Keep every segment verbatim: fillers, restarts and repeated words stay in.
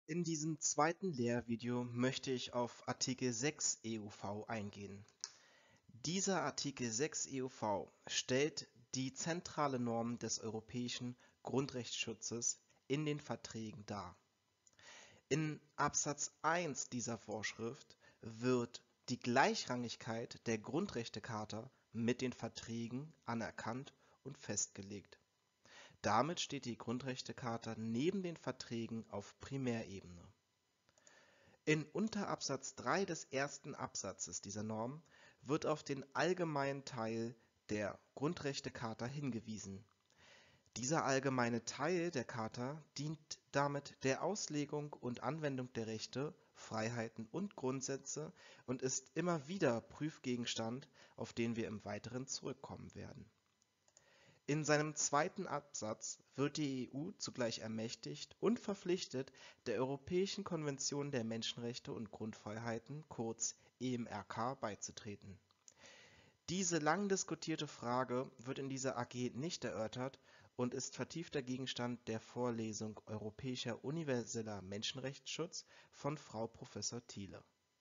In diesem zweiten Lehrvideo möchte ich auf Artikel sechs E U V eingehen. Dieser Artikel sechs E U V stellt die zentrale Norm des europäischen Grundrechtsschutzes in den Verträgen dar. In Absatz eins dieser Vorschrift wird die Gleichrangigkeit der Grundrechtecharta mit den Verträgen anerkannt und festgelegt. Damit steht die Grundrechtecharta neben den Verträgen auf Primärebene. In Unterabsatz drei des ersten Absatzes dieser Norm wird auf den allgemeinen Teil der Grundrechtecharta hingewiesen. Dieser allgemeine Teil der Charta dient damit der Auslegung und Anwendung der Rechte, Freiheiten und Grundsätze und ist immer wieder Prüfgegenstand, auf den wir im Weiteren zurückkommen werden. In seinem zweiten Absatz wird die E U zugleich ermächtigt und verpflichtet, der Europäischen Konvention der Menschenrechte und Grundfreiheiten, kurz E M R K, beizutreten. Diese lang diskutierte Frage wird in dieser A G nicht erörtert und ist vertiefter Gegenstand der Vorlesung Europäischer universeller Menschenrechtsschutz von Frau Professor Thiele.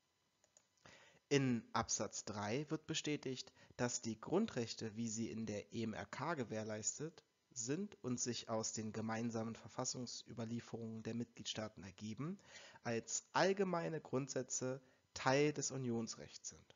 In Absatz drei wird bestätigt, dass die Grundrechte, wie sie in der E M R K gewährleistet sind und sich aus den gemeinsamen Verfassungsüberlieferungen der Mitgliedstaaten ergeben, als allgemeine Grundsätze Teil des Unionsrechts sind.